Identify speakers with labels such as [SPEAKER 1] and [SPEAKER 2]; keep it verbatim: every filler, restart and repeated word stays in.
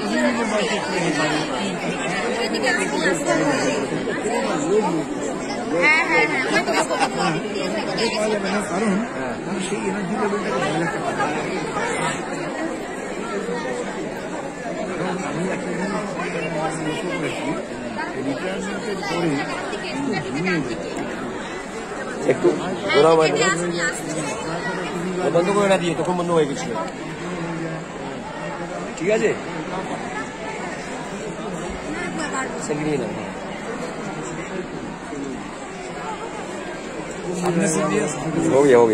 [SPEAKER 1] হ্যাঁ হ্যাঁ হ্যাঁ
[SPEAKER 2] কারণ সেই এনার্জি লেভেলটাকে ধরে রাখতে পারি। আমি একটা জিনিস লক্ষ্য করেছি, রিটায়ারমেন্টের পরে
[SPEAKER 3] একটু ওরা বন্ধ করে না দিয়ে তখন বন্ধ হয়ে গেছিল। ঠিক আছে নিয়ে না हो गया हो गया।